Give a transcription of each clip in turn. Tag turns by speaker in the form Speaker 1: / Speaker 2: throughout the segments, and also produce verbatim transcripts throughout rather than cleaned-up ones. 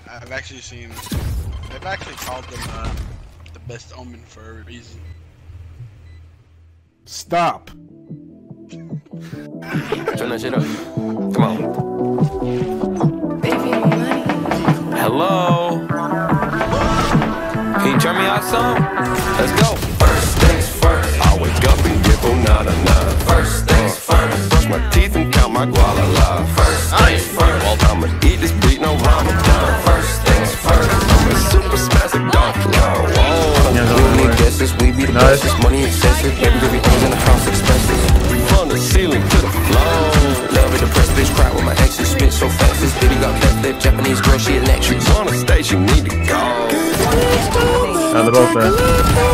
Speaker 1: I've actually seen. They've actually called them uh, the best omen for a reason.
Speaker 2: Stop.
Speaker 3: Turn that shit up. Come on. Hello. Can you turn me out some? Let's go. First things first. I wake up and get banana nine. First things first. Brush my teeth and count my guala la. First things first. I'ma eat this beat, no Ramadan. First things first. I'm a super spastic dog. Whoa. We need guesses, we be the bestest. Money excessive. Every everything's in the house expensive. From the ceiling to the floor. Love it, depressed bitch, cry with my exes. Spit so fast, this baby got left lip. Japanese girl, she electric. On the station, need to go.
Speaker 2: Ja, they're both there.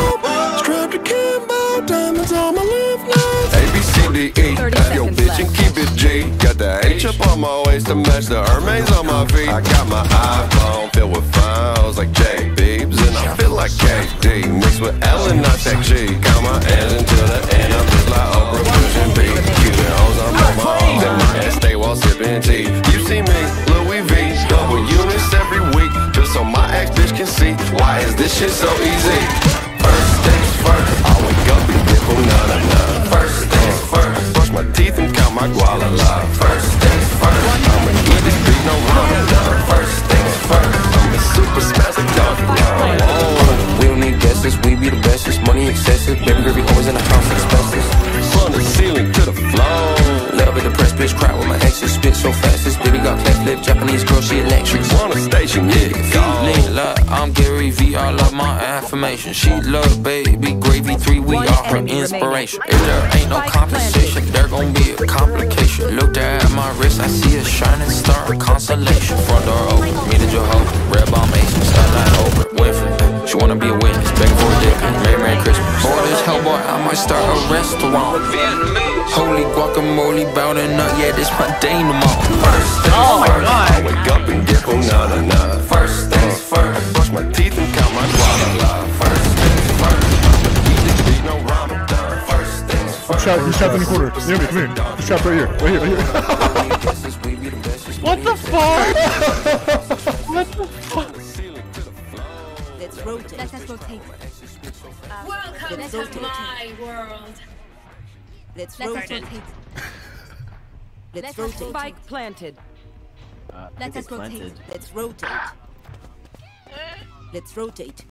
Speaker 3: A, B, C, D, E. Have your bitch and keep it G. Got the H up on my waist to match the Hermes on my feet. I got my iPhone filled with files like J Beebs, and I feel like K D mixed with L and not that G. Got my hands until the end. I'm just like Oprah pushing B. Cupid hoes, I'm on my own. And my ass stay while sipping tea. You see me, Louis V, double units every week, just so my ex bitch can see why is this shit so easy. First things first, I wake up and get banana nine. First things first, brush my teeth and count my guala la. First things first, I'ma eat this beat, no Ramadan. First things first, I'm a super spastic dog. We don't need guesses, we be the bestest. Money excessive, baby girl be always in the house expenses. From the ceiling to the floor. Love it, depressed bitch, cry with my exes. Spit so fast, this baby got cleft lip. Japanese girl, she electric. On the station, yeah, feeling like I'm Gary V. I love my affirmation. She love baby gravy three. We are her inspiration. If there ain't no compensation, there gon' be a complication. Looked at my wrist, I see a shining star, constellation. Front door open, me the Jehovah. Red bomb ace, starlight over. Winfrey, she wanna be a witness. Begging for a dick, Merry Merry Christmas. For this hellboy, I might start a restaurant. Holy guacamole, bounding up, yeah, this my day tomorrow. First things oh my first, God. I wake up and get banana nine. First things first, brush my teeth and count my guala la. First things first, I'ma eat this beat, no Ramadan. First things first.
Speaker 2: Shot, he's trapped in the corner. Near me, come here. He's trapped right here, right here, right here. What the fuck? What the fuck?
Speaker 4: Let's rotate. Let us rotate.
Speaker 5: Welcome
Speaker 4: Let's
Speaker 5: to
Speaker 4: rotate.
Speaker 5: my world.
Speaker 4: Let's
Speaker 5: Let's
Speaker 4: rotate.
Speaker 5: rotate.
Speaker 4: Let's
Speaker 6: Let's
Speaker 4: rotate.
Speaker 6: spike planted.
Speaker 4: Let us rotate. Let's rotate. Let's rotate.